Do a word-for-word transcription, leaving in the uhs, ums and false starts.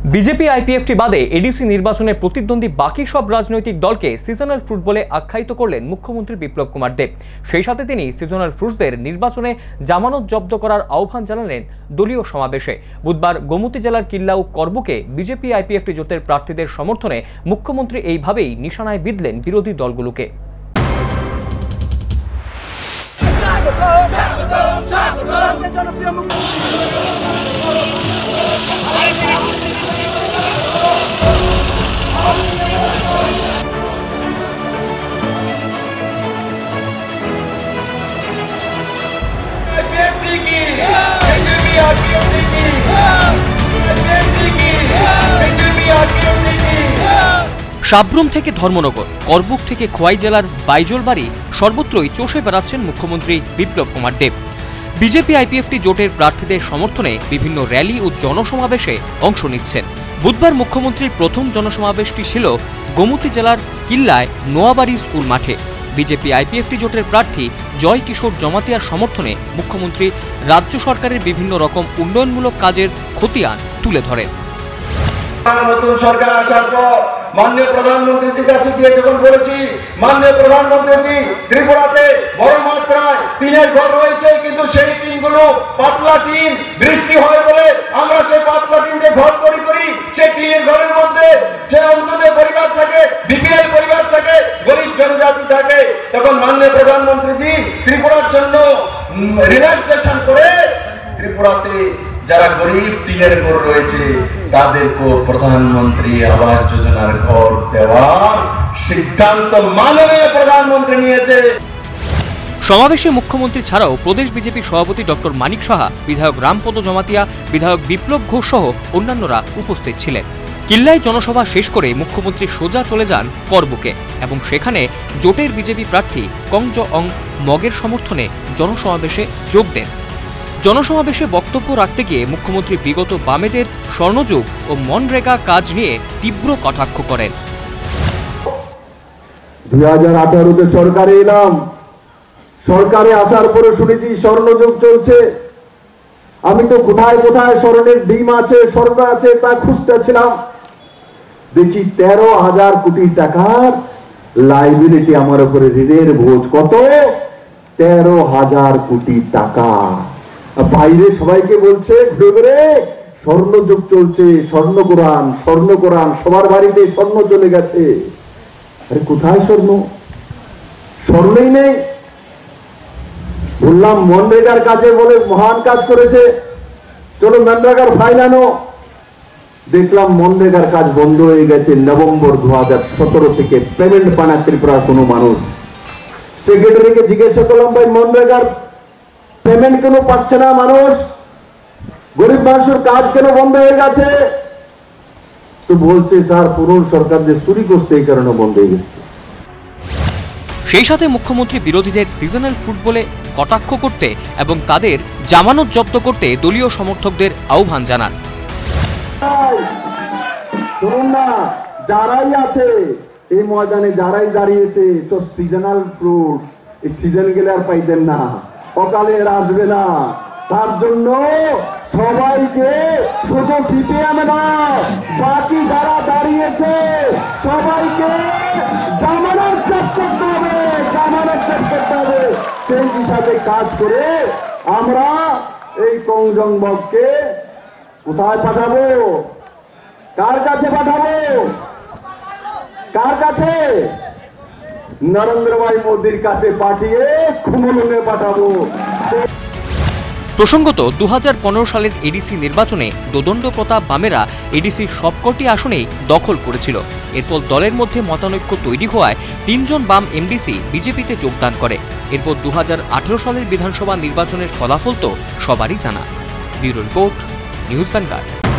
BJP IPFT বাদে ADC নির্বাচনে প্রতিদ্বন্দ্বী বাকি সব রাজনৈতিক দলকে সিজনাল ফ্রুট বলে আখ্যায়িত করলেন মুখ্যমন্ত্রী বিপ্লব কুমার দেব। সেই সাথে তিনি সিজনাল ফ্রুটসদের নির্বাচনে জামানত জব্দ করার আহ্বান জানালেন দলীয় সমাবেশে। বুধবার গোমতী জেলার কিল্লা ও করবুকে বিজেপি আইপিএফটি জোটের প্রার্থীদের সমর্থনে মুখ্যমন্ত্রী এইভাবেই নিশানায় বিঁধলেন বিরোধী দলগুলোকে। সাব্রুম থেকে ধর্মনগর, করবুক থেকে খোয়াই জেলার বাইজলবাড়ি সর্বত্রই চষে বেড়াচ্ছেন মুখ্যমন্ত্রী বিপ্লব কুমার দেব। বিজেপি আইপিএফটি জোটের প্রার্থীদের সমর্থনে বিভিন্ন র্যালি ও জনসমাবেশে অংশ নিচ্ছেন। বুধবার মুখ্যমন্ত্রীর প্রথম জনসমাবেশটি ছিল গোমতী জেলার কিল্লায় নোয়াবাড়ি স্কুল মাঠে। বিজেপি আইপিএফটি জোটের প্রার্থী জয় কিশোর জমাতিয়ার সমর্থনে মুখ্যমন্ত্রী রাজ্য সরকারের বিভিন্ন রকম উন্নয়নমূলক কাজের খতিয়ান তুলে ধরেন। নতুন সরকার আসার পর মাননীয় প্রধানমন্ত্রীজির কাছে গিয়ে যখন বলেছি, মাননীয় প্রধানমন্ত্রীজি ত্রিপুরাতে বড় মাত্রায় টিনের ঘর রয়েছে, কিন্তু সেই টিনগুলো পাতলা টিন, বৃষ্টি হয় বলে আমরা সেই পাতলা টিন দিয়ে ঘর তৈরি করি। সেই টিনের ঘরের মধ্যে যে অন্তদের পরিবার থাকে, বিপিএল পরিবার থাকে, গরিব জনজাতি থাকে, তখন মাননীয় প্রধানমন্ত্রীজি ত্রিপুরার জন্য রিল্যাক্সেশন করে ত্রিপুরাতে যারা গরিব টিনের ঘর রয়েছে তাদেরকে প্রধানমন্ত্রী আবাস যোজনার ঘর দেওয়ার সিদ্ধান্ত মাননীয় প্রধানমন্ত্রী নিয়েছে। সমাবেশে মুখ্যমন্ত্রী ছাড়াও প্রদেশ বিজেপি সভাপতি ডক্টর মানিক সাহা, বিধায়ক রামপদ জমাতিয়া, বিধায়ক বিপ্লব ঘোষ সহ অন্যান্যরা উপস্থিত ছিলেন। কিল্লায় জনসভা শেষ করে মুখ্যমন্ত্রী সোজা চলে যান করবুকে এবং সেখানে জোটের বিজেপি প্রার্থী কংজ অং মগের সমর্থনে জনসমাবেশে যোগ দেন। জনসমাবেশে বক্তব্য রাখতে গিয়ে মুখ্যমন্ত্রী বিগত বামেদের স্বর্ণযুগ ও মনরেগা কাজ নিয়ে তীব্র কটাক্ষ করেন। দুই হাজার আঠারোতে সরকারে এলাম, সরকারে আসার পরে শুনেছি স্বর্ণযুগ চলছে। আমি তো কোথায় কোথায় স্বর্ণের ডিম আছে, স্বর্ণ আছে তা খুঁজতেছিলাম। দেখি তেরো হাজার কোটি টাকার লাইবিলিটি আমার উপরে, ঋণের বোঝ কত, তেরো হাজার কোটি টাকা। বাইরে সবাইকে বলছে ঘুরে স্বর্ণযুগ চলছে, স্বর্ণ কোরআন, স্বর্ণ কোরআন, সবার বাড়িতে স্বর্ণ চলে গেছে। আরে কোথায় স্বর্ণ? স্বর্ণই নেই। বললাম মনরেগার কাজে বলে মহান কাজ করেছে, চলো মনরেগার ফাইল আনো। দেখলাম মনরেগার কাজ বন্ধ হয়ে গেছে নভেম্বর দু হাজার সতেরো থেকে পেমেন্ট পানা ত্রিপুরার কোনো মানুষ। সেক্রেটারিকে জিজ্ঞাসা করলাম, ভাই মনরেগার পেমেন্ট কেন পাচ্ছে না মানুষ, গরিব মানুষের কাজ কেন বন্ধ হয়ে গেছে? তো বলছে স্যার পুরনো সরকার যে চুরি করছে এই কারণে বন্ধ হয়ে গেছে। সেই সাথে মুখ্যমন্ত্রী বিরোধীদের সিজনাল ফ্রুট বলে কটাক্ষ করতে এবং তাদের জামানত জব্দ করতে দলীয় সমর্থকদের আহ্বান জানান। শুনুন না, যারাই আছে এই ময়দানে, যারাই দাঁড়িয়েছে, তো সিজনাল ফ্রুট এই সিজন গেলে আর পাইতেন না, অকালে আসবে না। তার জন্য সবাইকে, শুধু সিপিএম না, বাকি যারা দাঁড়িয়েছে সবাইকে জামানত জব্দ করতে হবে, জামানত জব্দ করতে হবে। সেই হিসাবে কাজ করে আমরা এই কংজংবককে কোথায় পাঠাবো? কার কাছে পাঠাবো? কার কাছে? নরেন্দ্র ভাই মোদীর কাছে পাঠিয়ে খুমলুনে পাঠাবো। প্রসঙ্গত দু হাজার পনেরো সালের এডিসি নির্বাচনে দোদণ্ড প্রতাপ বামেরা এডিসির সবকটি আসনেই দখল করেছিল। এরপর দলের মধ্যে মতানৈক্য তৈরি হওয়ায় তিনজন বাম এমডিসি বিজেপিতে যোগদান করে। এরপর দু হাজার আঠেরো সালের বিধানসভা নির্বাচনের ফলাফল তো সবারই জানা। Bureau report, News vanguard.